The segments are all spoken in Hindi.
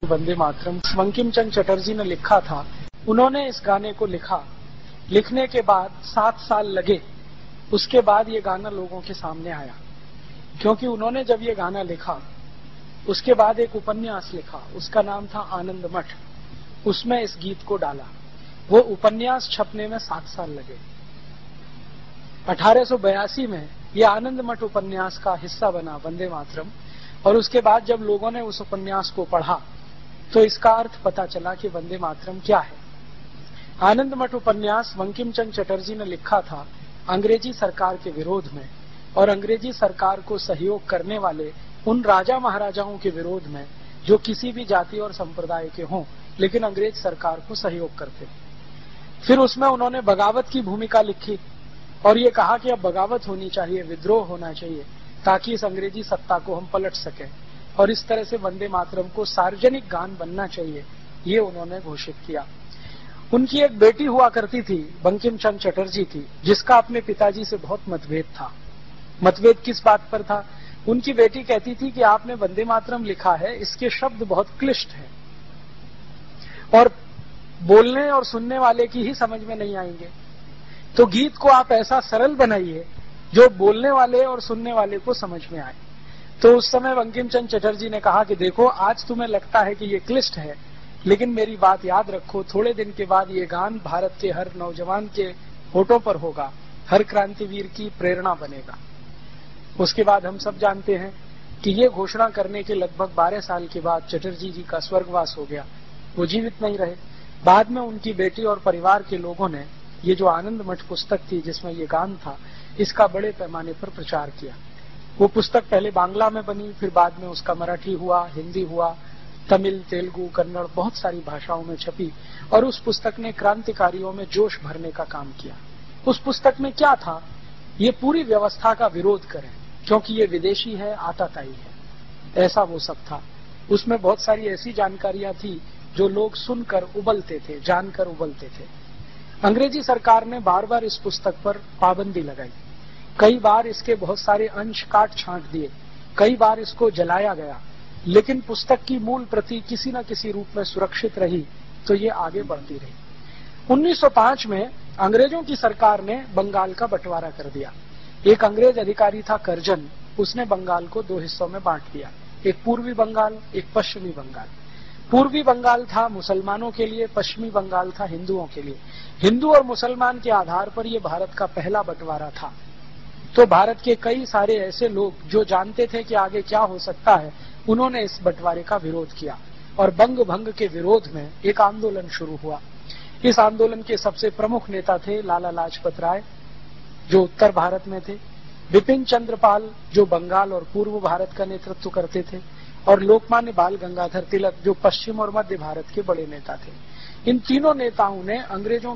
वंदे मातरम बंकिम चंद्र चटर्जी ने लिखा था। उन्होंने इस गाने को लिखा, लिखने के बाद 7 साल लगे, उसके बाद ये गाना लोगों के सामने आया। क्योंकि उन्होंने जब ये गाना लिखा उसके बाद एक उपन्यास लिखा, उसका नाम था आनंद मठ, उसमें इस गीत को डाला। वो उपन्यास छपने में 7 साल लगे। 1882 में ये आनंद मठ उपन्यास का हिस्सा बना वंदे मातरम, और उसके बाद जब लोगों ने उस उपन्यास को पढ़ा तो इसका अर्थ पता चला कि वंदे मातरम क्या है। आनंद मठ उपन्यास बंकिम चंद्र चटर्जी ने लिखा था अंग्रेजी सरकार के विरोध में, और अंग्रेजी सरकार को सहयोग करने वाले उन राजा महाराजाओं के विरोध में जो किसी भी जाति और संप्रदाय के हों लेकिन अंग्रेज सरकार को सहयोग करते। फिर उसमें उन्होंने बगावत की भूमिका लिखी और ये कहा कि अब बगावत होनी चाहिए, विद्रोह होना चाहिए, ताकि इस अंग्रेजी सत्ता को हम पलट सकें, और इस तरह से वंदे मातरम को सार्वजनिक गान बनना चाहिए, ये उन्होंने घोषित किया। उनकी एक बेटी हुआ करती थी, बंकिम चंद्र चटर्जी थी, जिसका अपने पिताजी से बहुत मतभेद था। मतभेद किस बात पर था? उनकी बेटी कहती थी कि आपने वंदे मातरम लिखा है, इसके शब्द बहुत क्लिष्ट हैं और बोलने और सुनने वाले की ही समझ में नहीं आएंगे, तो गीत को आप ऐसा सरल बनाइए जो बोलने वाले और सुनने वाले को समझ में आए। तो उस समय बंकिम चंद्र चटर्जी ने कहा कि देखो, आज तुम्हें लगता है कि ये क्लिष्ट है, लेकिन मेरी बात याद रखो, थोड़े दिन के बाद ये गान भारत के हर नौजवान के होठों पर होगा, हर क्रांतिवीर की प्रेरणा बनेगा। उसके बाद हम सब जानते हैं कि ये घोषणा करने के लगभग 12 साल के बाद चटर्जी जी का स्वर्गवास हो गया, वो जीवित नहीं रहे। बाद में उनकी बेटी और परिवार के लोगों ने ये जो आनंद मठ पुस्तक थी जिसमें ये गान था, इसका बड़े पैमाने पर प्रचार किया। वो पुस्तक पहले बांग्ला में बनी, फिर बाद में उसका मराठी हुआ, हिंदी हुआ, तमिल, तेलुगु, कन्नड़, बहुत सारी भाषाओं में छपी, और उस पुस्तक ने क्रांतिकारियों में जोश भरने का काम किया। उस पुस्तक में क्या था? ये पूरी व्यवस्था का विरोध करें, क्योंकि ये विदेशी है, आताताई है, ऐसा वो सब था। उसमें बहुत सारी ऐसी जानकारियां थी जो लोग सुनकर उबलते थे, जानकर उबलते थे। अंग्रेजी सरकार ने बार बार इस पुस्तक पर पाबंदी लगाई, कई बार इसके बहुत सारे अंश काट छांट दिए, कई बार इसको जलाया गया, लेकिन पुस्तक की मूल प्रति किसी न किसी रूप में सुरक्षित रही, तो ये आगे बढ़ती रही। 1905 में अंग्रेजों की सरकार ने बंगाल का बंटवारा कर दिया। एक अंग्रेज अधिकारी था करजन, उसने बंगाल को 2 हिस्सों में बांट दिया, एक पूर्वी बंगाल, एक पश्चिमी बंगाल। पूर्वी बंगाल था मुसलमानों के लिए, पश्चिमी बंगाल था हिंदुओं के लिए। हिंदू और मुसलमान के आधार पर यह भारत का पहला बंटवारा था। तो भारत के कई सारे ऐसे लोग जो जानते थे कि आगे क्या हो सकता है, उन्होंने इस बंटवारे का विरोध किया, और बंग भंग के विरोध में एक आंदोलन शुरू हुआ। इस आंदोलन के सबसे प्रमुख नेता थे लाला लाजपत राय, जो उत्तर भारत में थे, बिपिन चंद्र पाल, जो बंगाल और पूर्व भारत का नेतृत्व करते थे, और लोकमान्य बाल गंगाधर तिलक, जो पश्चिम और मध्य भारत के बड़े नेता थे। इन तीनों नेताओं ने अंग्रेजों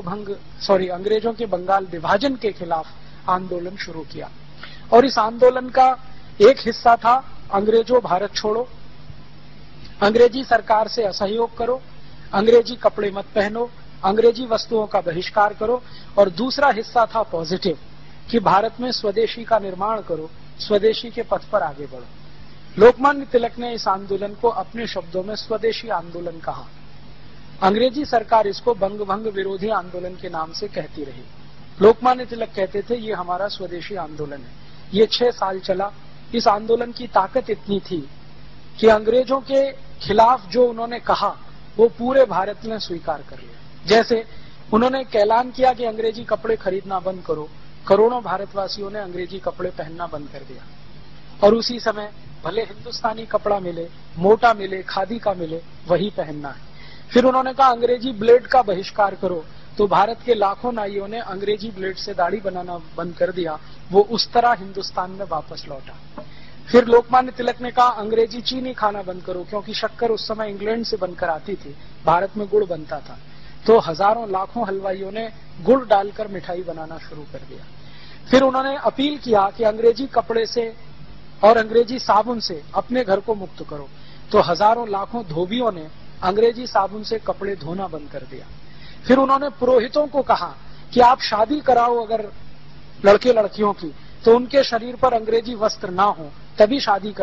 के बंगाल विभाजन के खिलाफ आंदोलन शुरू किया, और इस आंदोलन का एक हिस्सा था अंग्रेजों भारत छोड़ो, अंग्रेजी सरकार से असहयोग करो, अंग्रेजी कपड़े मत पहनो, अंग्रेजी वस्तुओं का बहिष्कार करो, और दूसरा हिस्सा था पॉजिटिव, कि भारत में स्वदेशी का निर्माण करो, स्वदेशी के पथ पर आगे बढ़ो। लोकमान्य तिलक ने इस आंदोलन को अपने शब्दों में स्वदेशी आंदोलन कहा। अंग्रेजी सरकार इसको बंग भंग विरोधी आंदोलन के नाम से कहती रही। लोकमान्य तिलक कहते थे ये हमारा स्वदेशी आंदोलन है। ये 6 साल चला। इस आंदोलन की ताकत इतनी थी कि अंग्रेजों के खिलाफ जो उन्होंने कहा वो पूरे भारत ने स्वीकार कर लिया। जैसे उन्होंने ऐलान किया कि अंग्रेजी कपड़े खरीदना बंद करो, करोड़ों भारतवासियों ने अंग्रेजी कपड़े पहनना बंद कर दिया, और उसी समय भले हिंदुस्तानी कपड़ा मिले, मोटा मिले, खादी का मिले, वही पहनना है। फिर उन्होंने कहा अंग्रेजी ब्लेड का बहिष्कार करो, तो भारत के लाखों नाइयों ने अंग्रेजी ब्लेड से दाढ़ी बनाना बंद कर दिया, वो उस तरह हिंदुस्तान में वापस लौटा। फिर लोकमान्य तिलक ने कहा अंग्रेजी चीनी खाना बंद करो, क्योंकि शक्कर उस समय इंग्लैंड से बनकर आती थी, भारत में गुड़ बनता था, तो हजारों लाखों हलवाइयों ने गुड़ डालकर मिठाई बनाना शुरू कर दिया। फिर उन्होंने अपील किया कि अंग्रेजी कपड़े से और अंग्रेजी साबुन से अपने घर को मुक्त करो, तो हजारों लाखों धोबियों ने अंग्रेजी साबुन से कपड़े धोना बंद कर दिया। फिर उन्होंने पुरोहितों को कहा कि आप शादी कराओ अगर लड़के लड़कियों की, तो उनके शरीर पर अंग्रेजी वस्त्र ना हो, तभी शादी कराओ।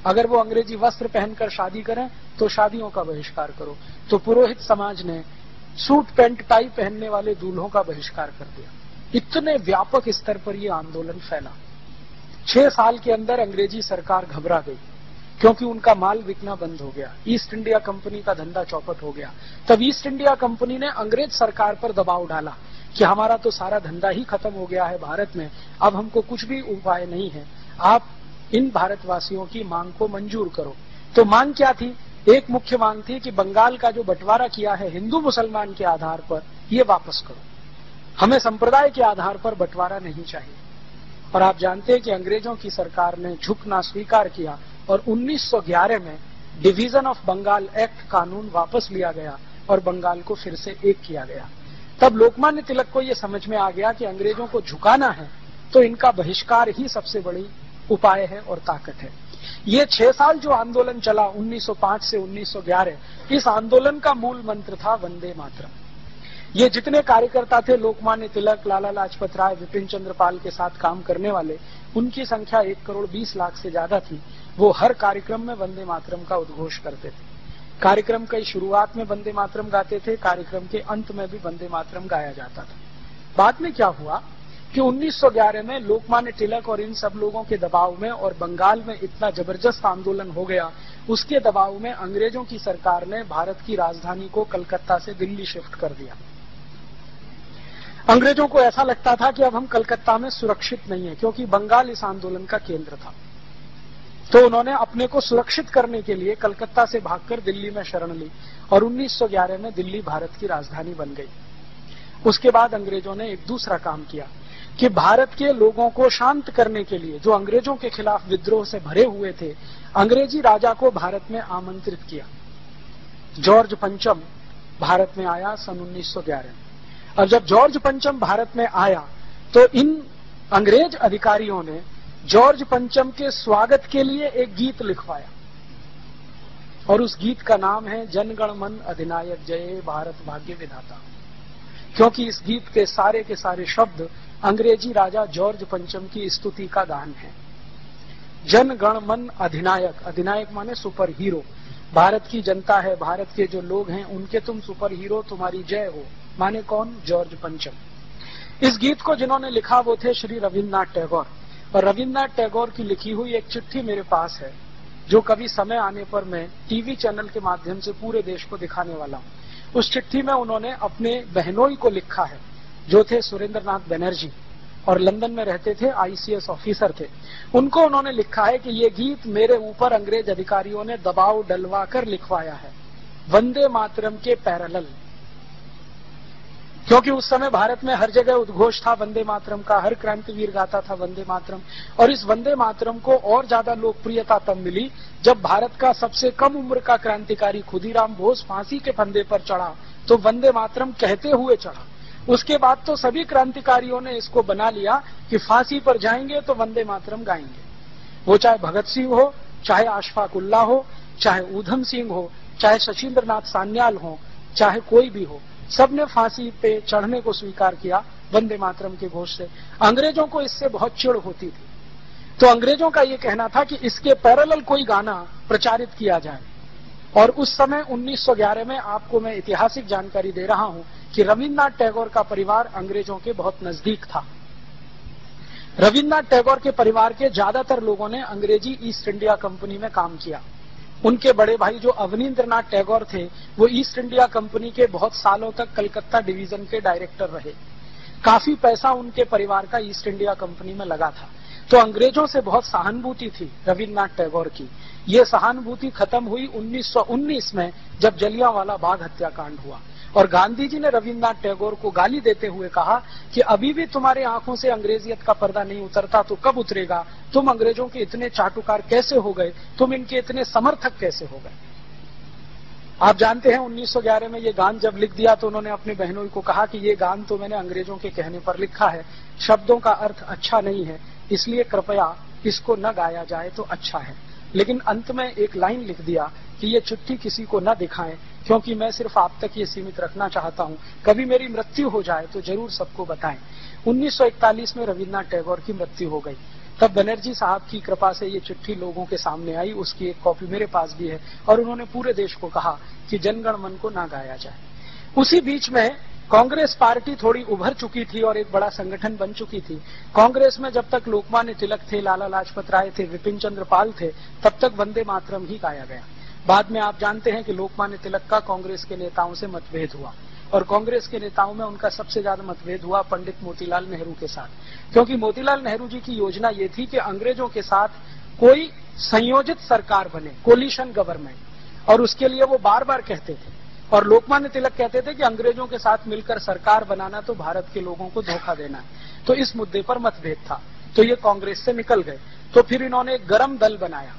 अगर वो अंग्रेजी वस्त्र पहनकर शादी करें तो शादियों का बहिष्कार करो। तो पुरोहित समाज ने सूट पैंट टाई पहनने वाले दूल्हों का बहिष्कार कर दिया। इतने व्यापक स्तर पर यह आंदोलन फैला। 6 साल के अंदर अंग्रेजी सरकार घबरा गई, क्योंकि उनका माल बिकना बंद हो गया। ईस्ट इंडिया कंपनी का धंधा चौपट हो गया। तब ईस्ट इंडिया कंपनी ने अंग्रेज सरकार पर दबाव डाला कि हमारा तो सारा धंधा ही खत्म हो गया है भारत में, अब हमको कुछ भी उपाय नहीं है, आप इन भारतवासियों की मांग को मंजूर करो। तो मांग क्या थी? एक मुख्य मांग थी कि बंगाल का जो बंटवारा किया है हिंदू मुसलमान के आधार पर, ये वापस करो। हमें संप्रदाय के आधार पर बंटवारा नहीं चाहिए। और आप जानते हैं कि अंग्रेजों की सरकार ने झुकना स्वीकार किया और 1911 में डिवीजन ऑफ बंगाल एक्ट कानून वापस लिया गया और बंगाल को फिर से एक किया गया। तब लोकमान्य तिलक को यह समझ में आ गया कि अंग्रेजों को झुकाना है तो इनका बहिष्कार ही सबसे बड़ी उपाय है और ताकत है। ये 6 साल जो आंदोलन चला 1905 से 1911, इस आंदोलन का मूल मंत्र था वंदे मातरम। ये जितने कार्यकर्ता थे, लोकमान्य तिलक, लाला लाजपत राय, विपिन चंद्र पाल के साथ काम करने वाले, उनकी संख्या 1,20,00,000 से ज्यादा थी। वो हर कार्यक्रम में वंदे मातरम का उद्घोष करते थे। कार्यक्रम की शुरुआत में वंदे मातरम गाते थे, कार्यक्रम के अंत में भी वंदे मातरम गाया जाता था। बाद में क्या हुआ कि 1911 में लोकमान्य तिलक और इन सब लोगों के दबाव में और बंगाल में इतना जबरदस्त आंदोलन हो गया, उसके दबाव में अंग्रेजों की सरकार ने भारत की राजधानी को कलकत्ता से दिल्ली शिफ्ट कर दिया। अंग्रेजों को ऐसा लगता था कि अब हम कलकत्ता में सुरक्षित नहीं है, क्योंकि बंगाल इस आंदोलन का केंद्र था। तो उन्होंने अपने को सुरक्षित करने के लिए कलकत्ता से भागकर दिल्ली में शरण ली और 1911 में दिल्ली भारत की राजधानी बन गई। उसके बाद अंग्रेजों ने एक दूसरा काम किया कि भारत के लोगों को शांत करने के लिए, जो अंग्रेजों के खिलाफ विद्रोह से भरे हुए थे, अंग्रेजी राजा को भारत में आमंत्रित किया। जॉर्ज पंचम भारत में आया सन 1911। और जब जॉर्ज पंचम भारत में आया तो इन अंग्रेज अधिकारियों ने जॉर्ज पंचम के स्वागत के लिए एक गीत लिखवाया और उस गीत का नाम है जन गण मन अधिनायक जय भारत भाग्य विधाता। क्योंकि इस गीत के सारे शब्द अंग्रेजी राजा जॉर्ज पंचम की स्तुति का गान है। जन गण मन अधिनायक, अधिनायक माने सुपर हीरो, भारत की जनता है, भारत के जो लोग हैं उनके तुम सुपर हीरो, तुम्हारी जय हो, माने कौन? जॉर्ज पंचम। इस गीत को जिन्होंने लिखा वो थे श्री रविन्द्रनाथ टैगोर। और रविन्द्रनाथ टैगोर की लिखी हुई एक चिट्ठी मेरे पास है, जो कभी समय आने पर मैं टीवी चैनल के माध्यम से पूरे देश को दिखाने वाला हूं। उस चिट्ठी में उन्होंने अपने बहनोई को लिखा है, जो थे सुरेंद्रनाथ बनर्जी और लंदन में रहते थे, ICS ऑफिसर थे। उनको उन्होंने लिखा है कि ये गीत मेरे ऊपर अंग्रेज अधिकारियों ने दबाव डलवा कर लिखवाया है, वंदे मातरम के पैरेलल। क्योंकि उस समय भारत में हर जगह उद्घोष था वंदे मातरम का, हर क्रांतिवीर गाता था वंदे मातरम। और इस वंदे मातरम को और ज्यादा लोकप्रियता तब मिली जब भारत का सबसे कम उम्र का क्रांतिकारी खुदीराम बोस फांसी के फंदे पर चढ़ा तो वंदे मातरम कहते हुए चढ़ा। उसके बाद तो सभी क्रांतिकारियों ने इसको बना लिया कि फांसी पर जाएंगे तो वंदे मातरम गाएंगे। वो चाहे भगत सिंह हो, चाहे अशफाक उल्लाह हो, चाहे ऊधम सिंह हो, चाहे शशीन्द्रनाथ सान्याल हो, चाहे कोई भी हो, सबने फांसी पे चढ़ने को स्वीकार किया वंदे मातरम के घोष से। अंग्रेजों को इससे बहुत चिढ़ होती थी, तो अंग्रेजों का ये कहना था कि इसके पैरेलल कोई गाना प्रचारित किया जाए। और उस समय 1911 में आपको मैं ऐतिहासिक जानकारी दे रहा हूं कि रविन्द्रनाथ टैगोर का परिवार अंग्रेजों के बहुत नजदीक था। रविन्द्रनाथ टैगोर के परिवार के ज्यादातर लोगों ने अंग्रेजी ईस्ट इंडिया कंपनी में काम किया। उनके बड़े भाई जो अवनींद्रनाथ टैगोर थे, वो ईस्ट इंडिया कंपनी के बहुत सालों तक कलकत्ता डिवीजन के डायरेक्टर रहे। काफी पैसा उनके परिवार का ईस्ट इंडिया कंपनी में लगा था। तो अंग्रेजों से बहुत सहानुभूति थी रविन्द्रनाथ टैगोर की। ये सहानुभूति खत्म हुई 1919 में, जब जलियांवाला बाग हत्याकांड हुआ और गांधी जी ने रविन्द्रनाथ टैगोर को गाली देते हुए कहा कि अभी भी तुम्हारे आंखों से अंग्रेजियत का पर्दा नहीं उतरता तो कब उतरेगा? तुम अंग्रेजों के इतने चाटुकार कैसे हो गए? तुम इनके इतने समर्थक कैसे हो गए? आप जानते हैं 1911 में ये गान जब लिख दिया तो उन्होंने अपने बहनों को कहा कि ये गान तो मैंने अंग्रेजों के कहने पर लिखा है, शब्दों का अर्थ अच्छा नहीं है, इसलिए कृपया इसको न गाया जाए तो अच्छा है। लेकिन अंत में एक लाइन लिख दिया कि ये चिट्ठी किसी को न दिखाएं, क्योंकि मैं सिर्फ आप तक ये सीमित रखना चाहता हूं, कभी मेरी मृत्यु हो जाए तो जरूर सबको बताएं। 1941 में रविन्द्रनाथ टैगोर की मृत्यु हो गई। तब बनर्जी साहब की कृपा से ये चिट्ठी लोगों के सामने आई, उसकी एक कॉपी मेरे पास भी है, और उन्होंने पूरे देश को कहा कि जनगण मन को ना गाया जाए। उसी बीच में कांग्रेस पार्टी थोड़ी उभर चुकी थी और एक बड़ा संगठन बन चुकी थी। कांग्रेस में जब तक लोकमान्य तिलक थे, लाला लाजपत राय थे, विपिन चंद्र पाल थे, तब तक वंदे मातरम ही गाया गया। बाद में आप जानते हैं कि लोकमान्य तिलक का कांग्रेस के नेताओं से मतभेद हुआ, और कांग्रेस के नेताओं में उनका सबसे ज्यादा मतभेद हुआ पंडित मोतीलाल नेहरू के साथ, क्योंकि मोतीलाल नेहरू जी की योजना ये थी कि अंग्रेजों के साथ कोई संयोजित सरकार बने, कोलिशन गवर्नमेंट, और उसके लिए वो बार बार कहते थे। और लोकमान्य तिलक कहते थे कि अंग्रेजों के साथ मिलकर सरकार बनाना तो भारत के लोगों को धोखा देना है। तो इस मुद्दे पर मतभेद था, तो ये कांग्रेस से निकल गए। तो फिर इन्होंने एक गरम दल बनाया।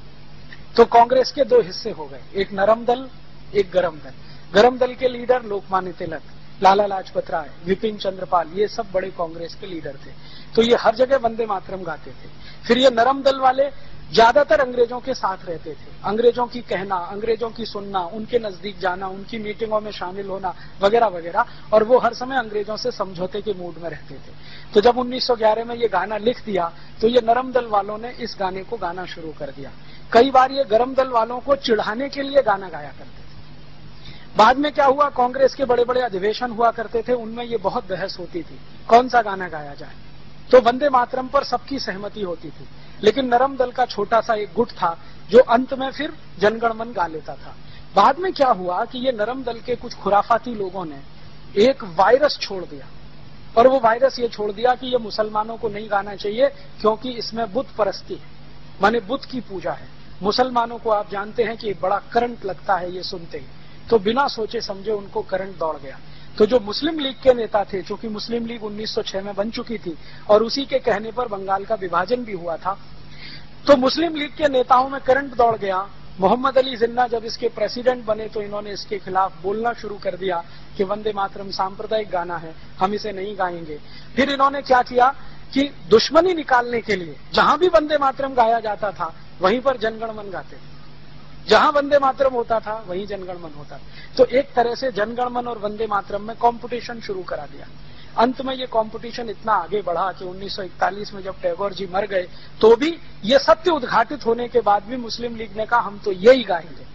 तो कांग्रेस के दो हिस्से हो गए, एक नरम दल, एक गरम दल। गरम दल के लीडर लोकमान्य तिलक, लाला लाजपत राय, विपिन चंद्र पाल, ये सब बड़े कांग्रेस के लीडर थे। तो ये हर जगह वंदे मातरम गाते थे। फिर ये नरम दल वाले ज्यादातर अंग्रेजों के साथ रहते थे, अंग्रेजों की कहना, अंग्रेजों की सुनना, उनके नजदीक जाना, उनकी मीटिंगों में शामिल होना वगैरह वगैरह, और वो हर समय अंग्रेजों से समझौते के मूड में रहते थे। तो जब 1911 में ये गाना लिख दिया तो ये नरम दल वालों ने इस गाने को गाना शुरू कर दिया। कई बार ये गरम दल वालों को चिढ़ाने के लिए गाना गाया करते थे। बाद में क्या हुआ, कांग्रेस के बड़े बड़े अधिवेशन हुआ करते थे, उनमें ये बहुत बहस होती थी कौन सा गाना गाया जाए। तो वंदे मातरम पर सबकी सहमति होती थी, लेकिन नरम दल का छोटा सा एक गुट था जो अंत में फिर जनगण मन गा लेता था। बाद में क्या हुआ कि ये नरम दल के कुछ खुराफाती लोगों ने एक वायरस छोड़ दिया, और वो वायरस ये छोड़ दिया कि ये मुसलमानों को नहीं गाना चाहिए क्योंकि इसमें बुत परस्ती है, माने बुत की पूजा है। मुसलमानों को आप जानते हैं कि बड़ा करंट लगता है ये सुनते ही, तो बिना सोचे समझे उनको करंट दौड़ गया। तो जो मुस्लिम लीग के नेता थे, चूंकि मुस्लिम लीग 1906 में बन चुकी थी और उसी के कहने पर बंगाल का विभाजन भी हुआ था, तो मुस्लिम लीग के नेताओं में करंट दौड़ गया। मोहम्मद अली जिन्ना जब इसके प्रेसिडेंट बने तो इन्होंने इसके खिलाफ बोलना शुरू कर दिया कि वंदे मातरम सांप्रदायिक गाना है, हम इसे नहीं गाएंगे। फिर इन्होंने क्या किया कि दुश्मनी निकालने के लिए जहां भी वंदे मातरम गाया जाता था वहीं पर जनगण मन गाते थे, जहां वंदे मातरम होता था वहीं जनगण मन होता था। तो एक तरह से जनगण मन और वंदे मातरम में कंपटीशन शुरू करा दिया। अंत में ये कंपटीशन इतना आगे बढ़ा कि 1941 में जब टैगोर जी मर गए तो भी ये सत्य उद्घाटित होने के बाद भी मुस्लिम लीग ने कहा हम तो यही गाएंगे।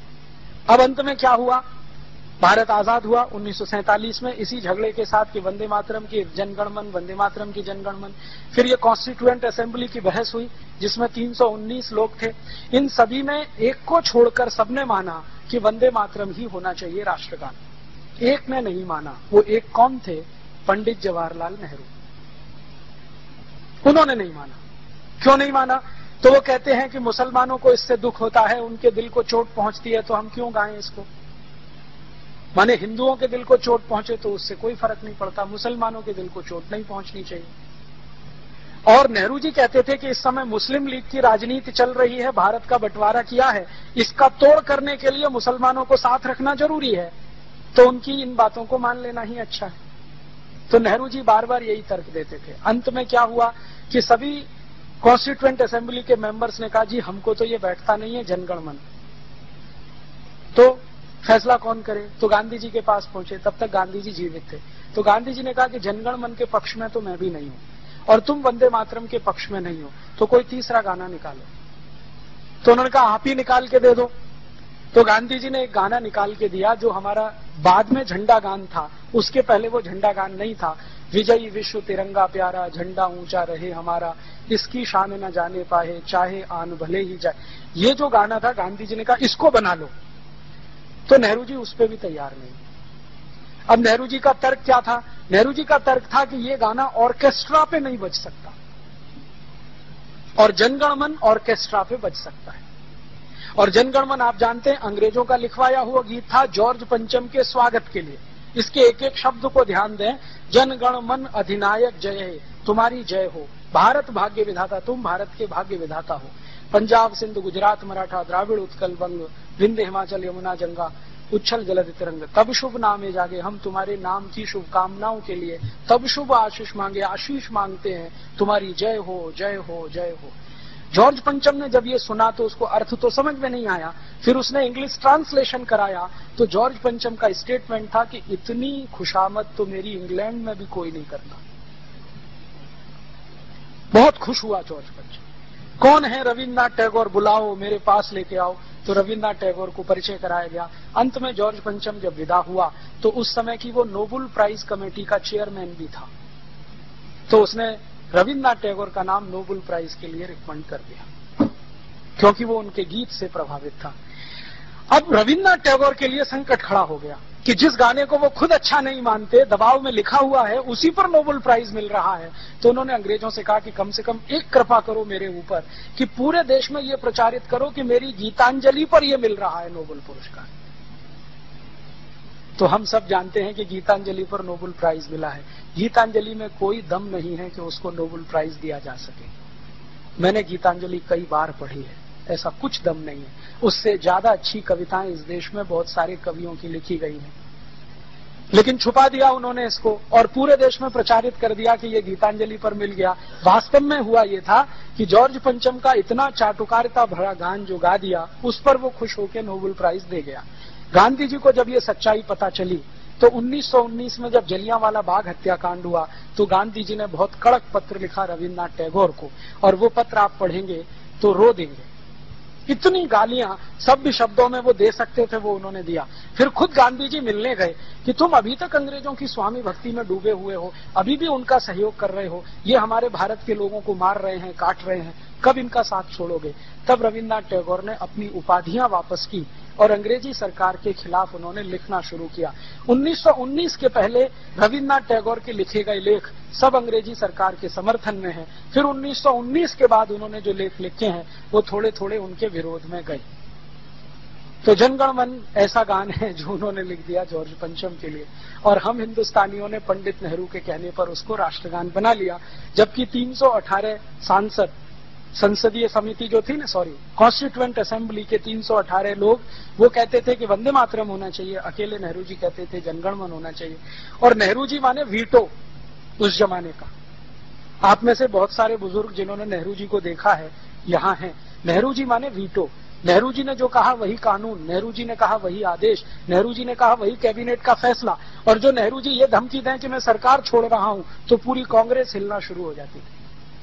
अब अंत में क्या हुआ, भारत आजाद हुआ 1947 में इसी झगड़े के साथ कि वंदे मातरम की जनगण मन, वंदे मातरम की जनगण मन। फिर ये कॉन्स्टिट्यूएंट असेंबली की बहस हुई जिसमें 319 लोग थे। इन सभी में एक को छोड़कर सबने माना कि वंदे मातरम ही होना चाहिए राष्ट्रगान। एक ने नहीं माना। वो एक कौन थे? पंडित जवाहरलाल नेहरू। उन्होंने नहीं माना। क्यों नहीं माना? तो वो कहते हैं कि मुसलमानों को इससे दुख होता है, उनके दिल को चोट पहुंचती है, तो हम क्यों गाएं इसको। माने हिंदुओं के दिल को चोट पहुंचे तो उससे कोई फर्क नहीं पड़ता, मुसलमानों के दिल को चोट नहीं पहुंचनी चाहिए। और नेहरू जी कहते थे कि इस समय मुस्लिम लीग की राजनीति चल रही है, भारत का बंटवारा किया है, इसका तोड़ करने के लिए मुसलमानों को साथ रखना जरूरी है, तो उनकी इन बातों को मान लेना ही अच्छा है। तो नेहरू जी बार बार यही तर्क देते थे। अंत में क्या हुआ कि सभी कॉन्स्टिट्यूएंट असेंबली के मेंबर्स ने कहा जी हमको तो ये बैठता नहीं है जनगण मन, तो फैसला कौन करे। तो गांधी जी के पास पहुंचे, तब तक गांधी जी जीवित थे। तो गांधी जी ने कहा कि जनगण मन के पक्ष में तो मैं भी नहीं हूं और तुम वंदे मातरम के पक्ष में नहीं हो, तो कोई तीसरा गाना निकालो। तो उन्होंने कहा आप ही निकाल के दे दो। तो गांधी जी ने एक गाना निकाल के दिया जो हमारा बाद में झंडा गान था, उसके पहले वो झंडा गान नहीं था। विजयी विश्व तिरंगा प्यारा, झंडा ऊंचा रहे हमारा, इसकी शान न जाने पाए, चाहे आन भले ही जाए। ये जो गाना था गांधी जी ने कहा इसको बना लो। तो नेहरू जी उस पर भी तैयार नहीं। अब नेहरू जी का तर्क क्या था? नेहरू जी का तर्क था कि ये गाना ऑर्केस्ट्रा पे नहीं बज सकता और जनगण मन ऑर्केस्ट्रा पे बज सकता है। और जनगण मन आप जानते हैं अंग्रेजों का लिखवाया हुआ गीत था जॉर्ज पंचम के स्वागत के लिए। इसके एक एक शब्द को ध्यान दें। जनगण मन अधिनायक जय है, तुम्हारी जय हो, भारत भाग्य विधाता, तुम भारत के भाग्य विधाता हो। पंजाब सिंध गुजरात मराठा द्राविड़ उत्कल बंग, विंध्य हिमाचल यमुना गंगा, उच्छल जलधि तरंग, तब शुभ नामे जागे, हम तुम्हारे नाम की शुभकामनाओं के लिए तब शुभ आशीष मांगे, आशीष मांगते हैं, तुम्हारी जय हो जय हो जय हो। जॉर्ज पंचम ने जब ये सुना तो उसको अर्थ तो समझ में नहीं आया, फिर उसने इंग्लिश ट्रांसलेशन कराया तो जॉर्ज पंचम का स्टेटमेंट था कि इतनी खुशामद तो मेरी इंग्लैंड में भी कोई नहीं करता। बहुत बहुत खुश हुआ जॉर्ज पंचम। कौन है रविन्द्रनाथ टैगोर, बुलाओ मेरे पास लेके आओ। तो रविन्द्रनाथ टैगोर को परिचय कराया गया। अंत में जॉर्ज पंचम जब विदा हुआ तो उस समय की वो नोबेल प्राइज कमेटी का चेयरमैन भी था, तो उसने रविन्द्रनाथ टैगोर का नाम नोबेल प्राइज के लिए रिकमेंड कर दिया, क्योंकि वो उनके गीत से प्रभावित था। अब रविन्द्रनाथ टैगोर के लिए संकट खड़ा हो गया कि जिस गाने को वो खुद अच्छा नहीं मानते, दबाव में लिखा हुआ है, उसी पर नोबेल प्राइज मिल रहा है। तो उन्होंने अंग्रेजों से कहा कि कम से कम एक कृपा करो मेरे ऊपर कि पूरे देश में ये प्रचारित करो कि मेरी गीतांजलि पर ये मिल रहा है नोबेल पुरस्कार। तो हम सब जानते हैं कि गीतांजलि पर नोबेल प्राइज मिला है। गीतांजलि में कोई दम नहीं है कि उसको नोबेल प्राइज दिया जा सके। मैंने गीतांजलि कई बार पढ़ी है, ऐसा कुछ दम नहीं है। उससे ज्यादा अच्छी कविताएं इस देश में बहुत सारे कवियों की लिखी गई हैं, लेकिन छुपा दिया उन्होंने इसको और पूरे देश में प्रचारित कर दिया कि ये गीतांजलि पर मिल गया। वास्तव में हुआ ये था कि जॉर्ज पंचम का इतना चाटुकारिता भरा गान जो गा दिया, उस पर वो खुश होकर नोबेल प्राइज दे गया। गांधी जी को जब ये सच्चाई पता चली तो 1919 में जब जलियांवाला बाग हत्याकांड हुआ तो गांधी जी ने बहुत कड़क पत्र लिखा रविन्द्रनाथ टैगोर को, और वो पत्र आप पढ़ेंगे तो रो देंगे। इतनी गालियां सभ्य शब्दों में वो दे सकते थे, वो उन्होंने दिया। फिर खुद गांधी जी मिलने गए कि तुम अभी तक अंग्रेजों की स्वामी भक्ति में डूबे हुए हो, अभी भी उनका सहयोग कर रहे हो, ये हमारे भारत के लोगों को मार रहे हैं, काट रहे हैं, कब इनका साथ छोड़ोगे। तब रविन्द्रनाथ टैगोर ने अपनी उपाधियां वापस की और अंग्रेजी सरकार के खिलाफ उन्होंने लिखना शुरू किया। 1919 के पहले रविन्द्रनाथ टैगोर के लिखे गए लेख सब अंग्रेजी सरकार के समर्थन में हैं। फिर 1919 के बाद उन्होंने जो लेख लिखे हैं वो थोड़े थोड़े उनके विरोध में गए। तो जनगण मन ऐसा गान है जो उन्होंने लिख दिया जॉर्ज पंचम के लिए, और हम हिंदुस्तानियों ने पंडित नेहरू के कहने पर उसको राष्ट्रगान बना लिया। जबकि 318 सांसद, संसदीय समिति जो थी ना, कॉन्स्टिट्यूएंट असेंबली के 318 लोग वो कहते थे कि वंदे मातरम होना चाहिए, अकेले नेहरू जी कहते थे जनगण मन होना चाहिए। और नेहरू जी माने वीटो उस जमाने का। आप में से बहुत सारे बुजुर्ग जिन्होंने नेहरू जी को देखा है यहाँ हैं। नेहरू जी माने वीटो। नेहरू जी ने जो कहा वही कानून, नेहरू जी ने कहा वही आदेश, नेहरू जी ने कहा वही कैबिनेट का फैसला। और जो नेहरू जी ये धमकी दें कि मैं सरकार छोड़ रहा हूं तो पूरी कांग्रेस हिलना शुरू हो जाती थी।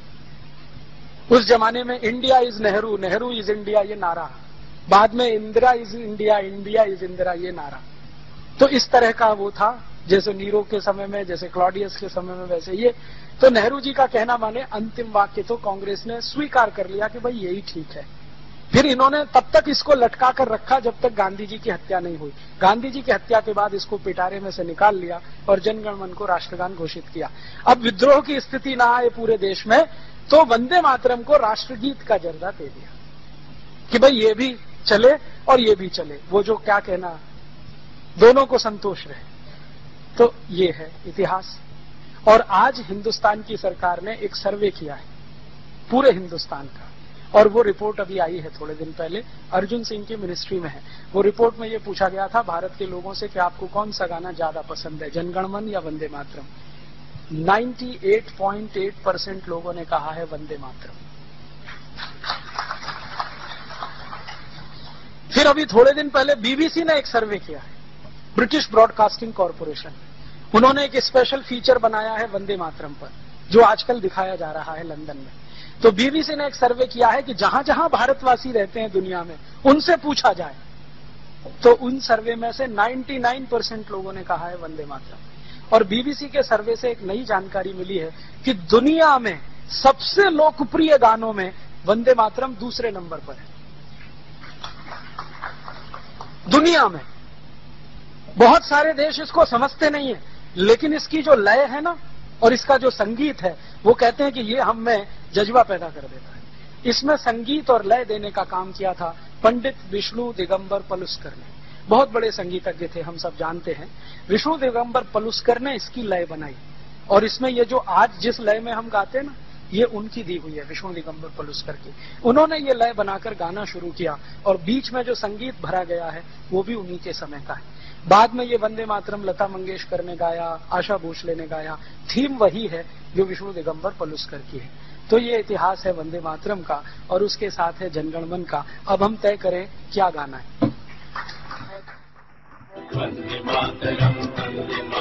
उस जमाने में India is Nehru, Nehru is India ये नारा, बाद में Indira is India, India is Indira ये नारा। तो इस तरह का वो था, जैसे नीरो के समय में, जैसे क्लॉडियस के समय में, वैसे ये। तो नेहरू जी का कहना माने अंतिम वाक्य तो कांग्रेस ने स्वीकार कर लिया कि भाई यही ठीक है। फिर इन्होंने तब तक इसको लटका कर रखा जब तक गांधी जी की हत्या नहीं हुई। गांधी जी की हत्या के बाद इसको पिटारे में से निकाल लिया और जनगण मन को राष्ट्रगान घोषित किया। अब विद्रोह की स्थिति ना आए पूरे देश में तो वंदे मातरम को राष्ट्रगीत का दर्जा दे दिया कि भाई ये भी चले और ये भी चले, वो जो क्या कहना, दोनों को संतोष रहे। तो ये है इतिहास। और आज हिंदुस्तान की सरकार ने एक सर्वे किया है पूरे हिंदुस्तान का, और वो रिपोर्ट अभी आई है थोड़े दिन पहले, अर्जुन सिंह की मिनिस्ट्री में है। वो रिपोर्ट में ये पूछा गया था भारत के लोगों से कि आपको कौन सा गाना ज्यादा पसंद है, जनगण मन या वंदे मातरम। 98.8% लोगों ने कहा है वंदे मातरम। फिर अभी थोड़े दिन पहले बीबीसी ने एक सर्वे किया है, ब्रिटिश ब्रॉडकास्टिंग कॉरपोरेशन। उन्होंने एक स्पेशल फीचर बनाया है वंदे मातरम पर, जो आजकल दिखाया जा रहा है लंदन में। तो बीबीसी ने एक सर्वे किया है कि जहां जहां भारतवासी रहते हैं दुनिया में उनसे पूछा जाए, तो उन सर्वे में से 99% लोगों ने कहा है वंदे मातरम। और बीबीसी के सर्वे से एक नई जानकारी मिली है कि दुनिया में सबसे लोकप्रिय गानों में वंदे मातरम दूसरे नंबर पर है। दुनिया में बहुत सारे देश इसको समझते नहीं है, लेकिन इसकी जो लय है ना और इसका जो संगीत है, वो कहते हैं कि ये हम में जज्बा पैदा कर देता है। इसमें संगीत और लय देने का काम किया था पंडित विष्णु दिगंबर पलुस्कर ने। बहुत बड़े संगीतज्ञ थे, हम सब जानते हैं। विष्णु दिगंबर पलुस्कर ने इसकी लय बनाई, और इसमें ये जो आज जिस लय में हम गाते हैं ना, ये उनकी दी हुई है, विष्णु दिगंबर पलुस्कर की। उन्होंने ये लय बनाकर गाना शुरू किया, और बीच में जो संगीत भरा गया है वो भी उन्हीं के समय का है। बाद में ये वंदे मातरम लता मंगेशकर ने गाया, आशा भोसले ने गाया। थीम वही है जो विष्णु दिगंबर पलुस्कर की है। तो ये इतिहास है वंदे मातरम का, और उसके साथ है जनगण मन का। अब हम तय करें क्या गाना है। वंदे मातरम, वंदे